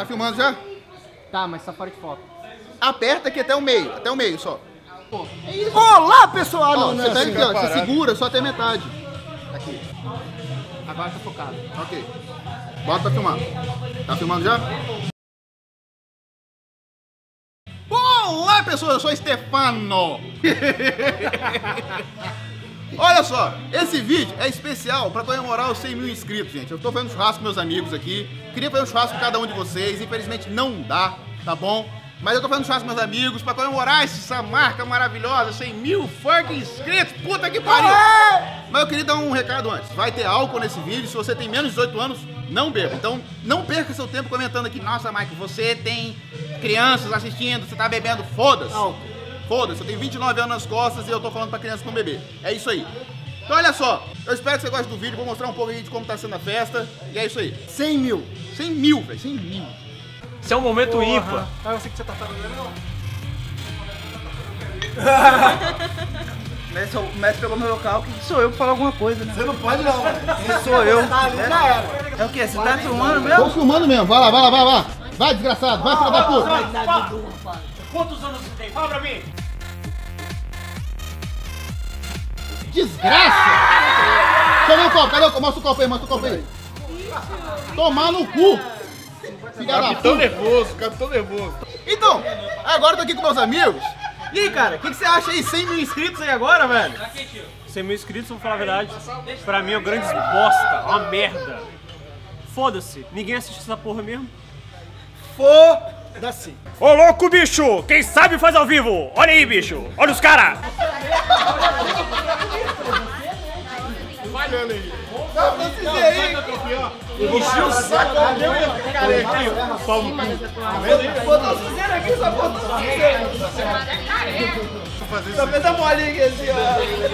Tá filmando já? Tá, mas tá fora de foco. Aperta aqui até o meio só. Olá, pessoal! Ó, Não, você tá assim. aqui, ó, você segura só até metade. Aqui. Agora tá focado. Ok. Bota pra filmar. Tá filmando já? Olá, pessoas, eu sou Stefano. Olha só, esse vídeo é especial para comemorar os 100 mil inscritos, gente. Eu tô fazendo churrasco com meus amigos aqui. Queria fazer um churrasco com cada um de vocês. Infelizmente não dá, tá bom? Mas eu tô fazendo churrasco com meus amigos para comemorar essa marca maravilhosa, 100 mil fucking inscritos. Puta que pariu! Mas eu queria dar um recado antes. Vai ter álcool nesse vídeo. Se você tem menos de 18 anos, não beba. Então, não perca seu tempo comentando aqui. Nossa, Mike, você tem crianças assistindo, você tá bebendo. Foda-se. Foda-se, eu tenho 29 anos nas costas e eu tô falando pra criança não beber. É isso aí. Então olha só, eu espero que você goste do vídeo, vou mostrar um pouco aí de como tá sendo a festa. E é isso aí. 100 mil. 100 mil, velho, 100 mil. Isso é um momento ímpar. Ah, eu sei que você tá falando, não? O mestre pegou meu local, que sou eu pra falar alguma coisa, né? Você não pode não, mano. Quem sou eu? Tá ali, já era. É o quê? Você tá filmando mesmo? Tô filmando mesmo, vai lá, vai lá, vai lá. Vai, desgraçado, vai, filho da puta. Quantos anos você tem? Fala pra mim. Desgraça! Deixa eu ver o copo, cadê o copo? Mostra o copo aí, mostra o copo aí. Tomar no cu. Filha da Capitão puta. nervoso, capitão nervoso. Então, agora eu tô aqui com meus amigos. E aí, cara, o que você acha aí? 100 mil inscritos aí agora, velho? 100 mil inscritos, vou falar a verdade. Pra mim é uma grande bosta, uma merda. Foda-se, ninguém assiste essa porra mesmo. Foda-se. Ô louco, bicho! Quem sabe faz ao vivo! Olha aí, bicho! Olha os caras! Falhando aí. Encheu o saco, meu careca. Botou o cinzeiro aqui, só botou o cinzeiro. Só fez a bolinha aqui assim, ó.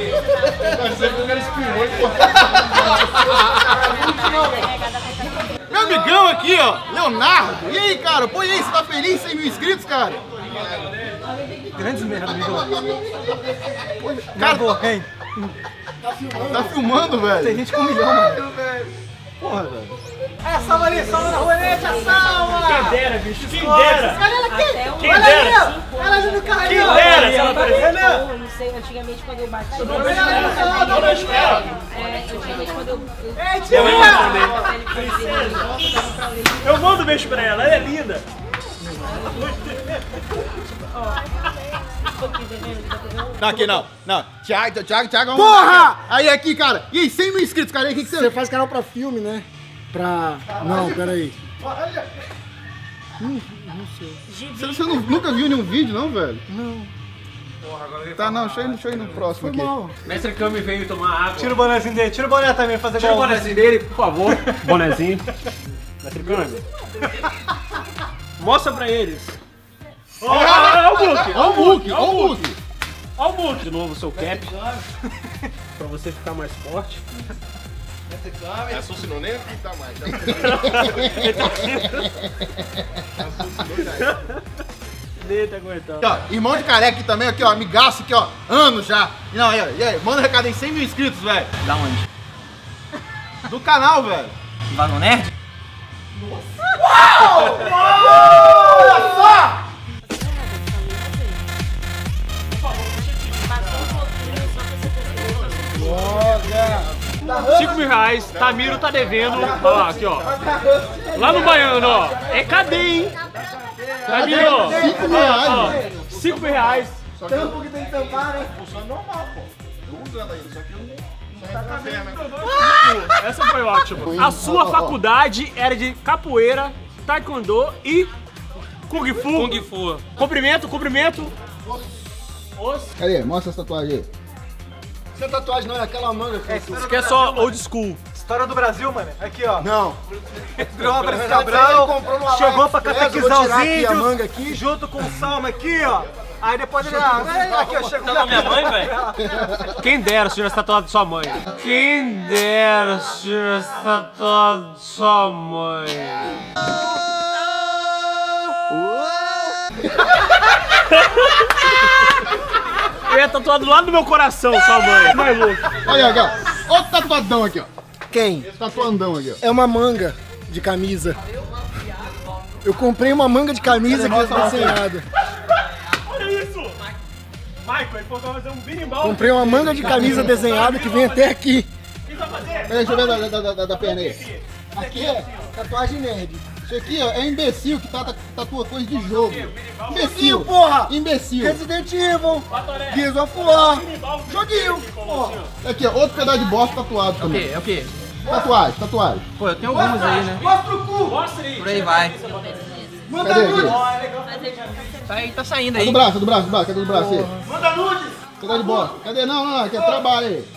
Meu amigão aqui, ó, Leonardo. E aí, cara? Pô, e aí, você tá feliz? 100 mil inscritos, cara? Grandes merda, amigo. Cara, Hein? tá filmando, velho? Tem gente com 1 milhão, mano. Porra, velho. É, salva ali, salva na rolete, salva! Quem dera, bicho! Quem dera! Olha ela aqui! Quem Olha dera! ali, ó! Olha ali no carro! Quem dera se ela aparecer! Eu não sei, antigamente quando eu bati. Antigamente quando eu. Ei, Eu vou tia! responder. Eu mando beijo pra ela, ela é linda! Não, aqui não. Não. Thiago. Porra! Aí, aqui, cara. E aí, 100 mil inscritos, cara. E aí, o que Você você... faz canal pra filme, né? Pra... Não, peraí. Não sei. Você nunca viu nenhum vídeo, não, velho? Não. Tá, não. Deixa eu ir no próximo Foi aqui. mal. Mestre Kami veio tomar água. Tira o bonézinho dele, tira o boné também, fazer Tira o igual. bonezinho dele, por favor. Bonezinho. Mestre Kami. Mostra pra eles. Olha o Book! Ó o Book, ó o Book. Olha o Book! De novo o seu cap. Pra você ficar mais forte. É sucinou nem aqui, tá mais. Ele tá aguentando. Aqui, ó, irmão de careca aqui também, aqui, ó, amigaço aqui, ó, anos já. Não, e aí, manda um recado aí, 100 mil inscritos, velho. Da onde? Do canal, velho. Vago Nerd? Olha só! 5 mil reais, Tamiro tá devendo. Olha lá, aqui, ó. Lá no Baiano, ó. É cadê, hein? Tamiro, ó. 5 mil reais, 5 mil reais. Tampo que tem que tampar, né? Funciona normal, pô. Tô usando ainda, só que eu não tá com a perna. Essa foi ótima. A sua faculdade era de capoeira, taekwondo e kung fu. Kung fu. Cumprimento. Cadê? Mostra essa tatuagem aí. Essa tatuagem não é aquela manga que Isso aqui é só old school. História do Brasil, mano. Aqui, ó. Não. Virou uma Brasil Ele Cabral, comprou numa chegou live pra flash, catequizar vou os tirar aqui a índios, manga aqui. junto com o Salmo aqui, ó. Aí depois ele... aqui, ó, chegou... Tá minha mãe, velho? Quem dera se tivesse tatuado de sua mãe. Quem dera se tivesse tatuado de sua mãe. Eu ia tatuar do lado do meu coração, sua mãe. Não é louco. Olha aqui, ó. Outro tatuadão aqui, ó. Quem? Esse tatuandão aqui, ó. É uma manga de camisa. Eu comprei uma manga de camisa que é desenhada. Olha isso! Michael, ele falou que vai fazer um birimbau. Comprei uma manga de camisa desenhada que vem até aqui. O que vai fazer? Deixa eu ver da perna aí. Aqui é tatuagem nerd. Isso aqui, ó, é imbecil que tatua coisa de jogo. Imbecil, porra! Imbecil. Resident Evil, Gears of War, joguinho, porra. Aqui, ó, outro pedaço de bosta tatuado também. É o quê? Tatuagem. Pô, eu tenho alguns aí, né? Mostra o cu! Mostra aí. Por aí vai. Manda Cadê nudes! aqui? Tá saindo Cadê aí. do braço, cadê do braço aí? Manda nudes! Cadê de bosta? Cadê? Não, aqui é trabalho aí.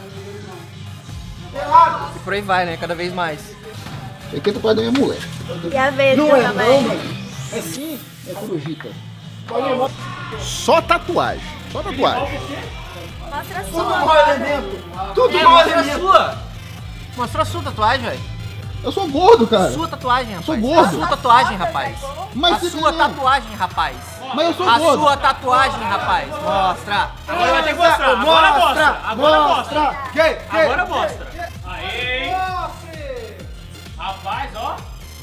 E por aí vai, né? Cada vez mais. Isso aqui é tatuagem da minha mulher. E a vez Não que eu é também. não, mano. É sim. É corujita. Só tatuagem. Só tatuagem. Mostra a Tudo sua. mau elemento. Tudo mau Mostra a elemento. sua. Mostrou a sua tatuagem, velho. Eu sou gordo, cara. Sua tatuagem, rapaz. Sou gordo. A sua tatuagem, rapaz. Mas A se sua não. tatuagem, rapaz. Mas eu sou A gordo. sua tatuagem, rapaz. Mostra. Agora vai ter que mostrar. Agora mostra. Agora mostra. Agora mostra. Aê. Rapaz, ó.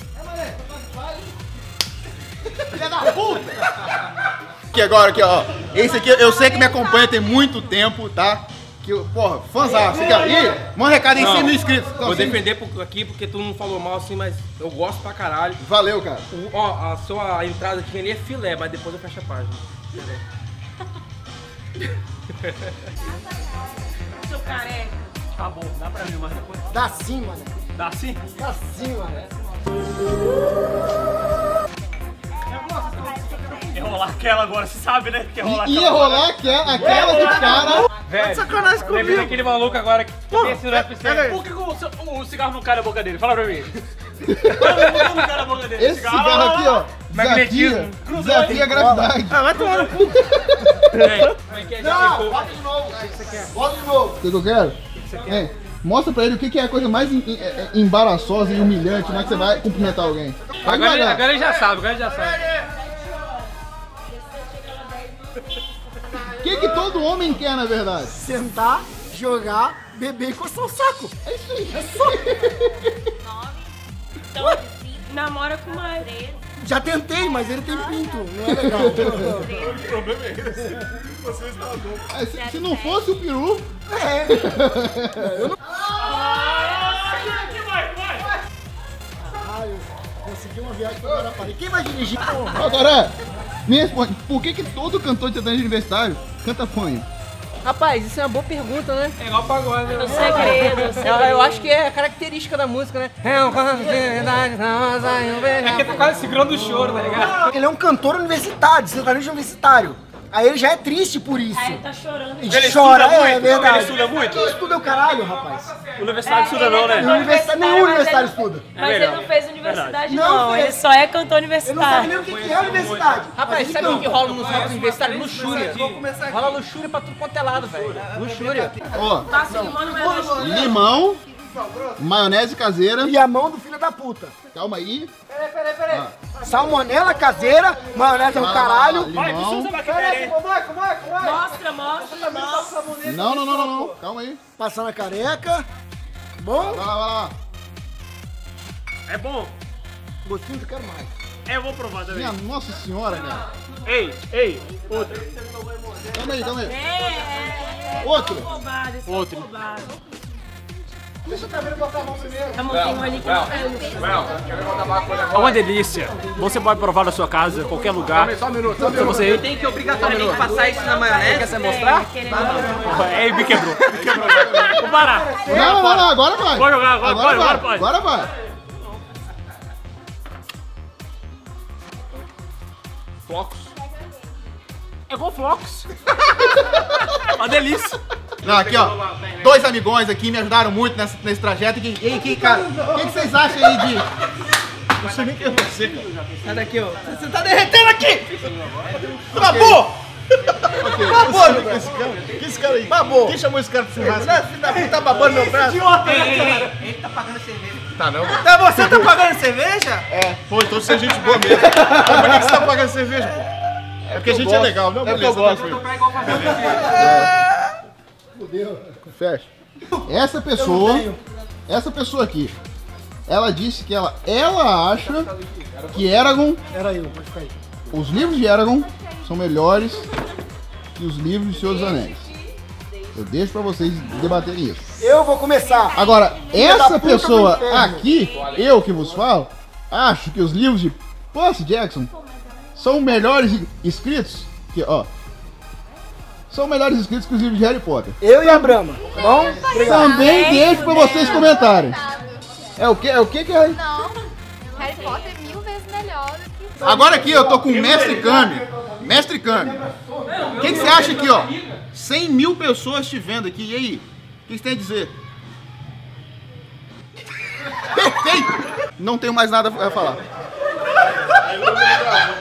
Filha da puta! Aqui, ó. Esse aqui eu sei que me acompanha tem muito tempo, tá? Que, porra, fãzaço. Ih, manda um recado em 100 mil inscritos. Então, Vou 100 defender aqui porque tu não falou mal assim, mas eu gosto pra caralho. Valeu, cara. Ó, a sua entrada aqui ali é filé, mas depois eu fecho a página. Seu careca. Tá bom, dá pra mim, mas depois. Dá sim, mano. Dá sim? Dá sim, mano. Ia rolar aquela agora, você sabe, né? Que ia rolar Ia rolar aquela de cara. Velho, sacanagem lembrei comigo. daquele maluco agora que tem esse no UFC. Por que o cigarro não cai na boca dele? Fala pra mim. Por que não cai na boca dele? Esse cigarro aqui, ó. Magnetismo. Desafia a gravidade. Ah, vai tomar no cu. Como é que é? Já ficou? Bota de novo. O que você quer? Bota de novo. O que eu quero? É, mostra pra ele o que é a coisa mais embaraçosa e humilhante na que você vai cumprimentar alguém. Vai devagar. Agora ele já sabe, O que todo homem quer, na verdade? Sentar, jogar, beber e coçar o saco. É isso aí. É só. Então, namora com mais. Já tentei, mas ele tem pinto. Não é legal. Se não fosse o peru... Caralho, consegui uma viagem pra Guarapari. Quem vai dirigir? Agora, me responde, por que todo cantor de sertanejo universitário canta fanho? Rapaz, isso é uma boa pergunta, né? É igual pagode, né? O segredo, Eu acho que é característica da música, né? É porque tá quase segurando o choro, tá ligado? Ele é um cantor universitário, sertanejo universitário. Aí ele já é triste por isso. Aí ele tá chorando. Ele Ele chora, estuda é muito? verdade. Ele estuda muito? Quem estuda é o caralho, rapaz. Universidade estuda não, né? Nenhum universitário estuda. Mas ele não fez universidade, Não não. fez. Ele só é cantor Ele não sabe universitário. nem o que é universidade. Rapaz, sabe o que rola nos jogos universitários? Luxúria. Rola luxúria pra tudo quanto é lado, velho. Luxúria. Ó, Passa limão no meu rosto. limão, maionese caseira. E a mão do filho da puta. Calma aí. Peraí. Salmonela caseira, maionese é o caralho. Limão. Mostra. Não. Calma aí. Passar na careca. Bom? Vai lá. É bom? Gostinho, eu quero mais. Eu vou provar também. Minha nossa senhora, cara. Ei, outra. Calma aí. É. Outro. Roubado, esse Outro. é roubado. Deixa eu também botar a mão primeiro. Tá montando ali que não caiu. É uma delícia. Você pode provar na sua casa, qualquer lugar. Só um minuto. Você Tem que obrigatoriamente passar isso na maionese. Quer você mostrar? me quebrou. Vou parar. Não, agora vai. Pode jogar, agora pode. Agora vai. Flocos. É igual flocos. Uma delícia. Não, aqui, ó. Dois amigões aqui me ajudaram muito nesse trajeto. E aí, cara, o que vocês acham aí de... Não sei nem quem é você, cara. Sai daqui, ó. Você tá derretendo aqui! Babou! Babou, meu esse cara. Que esse cara aí? Babou. Quem chamou esse cara de churrasco? Filho da puta, tá babando meu braço. Ele tá pagando cerveja. Tá não? Você tá pagando cerveja? Pô, então você é gente boa mesmo. Por que você tá pagando cerveja, pô? É porque a gente é legal, não? Beleza, tranquilo. Fecha. Essa pessoa aqui, ela disse que ela acha que Eragon, Era eu, pode ficar aí. os livros de Eragon são melhores que os livros de Senhor dos Anéis. Eu deixo pra vocês debaterem isso. Eu vou começar. Agora, Filha da essa puta pessoa do inferno. aqui, eu que vos falo, acho que os livros de Percy Jackson são melhores escritos que, ó, são melhores escritos que os livros de Harry Potter. Eu e a Brahma, tá bom? Também deixo pra vocês comentarem. É o que? É o que que é? Não, Harry Potter é 1000 vezes melhor do que... Agora aqui eu tô com o Mestre Kami. Mestre Kami. O que você acha aqui, ó? 100 mil pessoas te vendo aqui. E aí? O que você tem a dizer? Perfeito! Não tenho mais nada a falar.